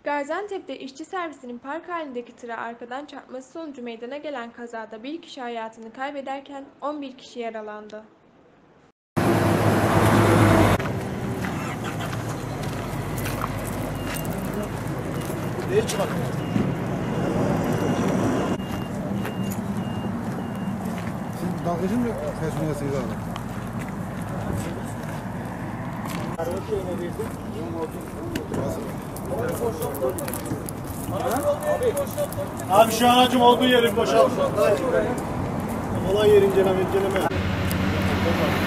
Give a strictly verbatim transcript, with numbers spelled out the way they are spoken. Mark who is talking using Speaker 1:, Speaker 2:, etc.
Speaker 1: Gaziantep'te işçi servisinin park halindeki tıra arkadan çarpması sonucu meydana gelen kazada bir kişi hayatını kaybederken on bir kişi yaralandı.
Speaker 2: Neye çıkar?
Speaker 3: Siz dalgıcı mı personelsiniz abi?
Speaker 2: Abi şu aracım olduğu yeri boşalt. Olay yeri inceleme inceleme.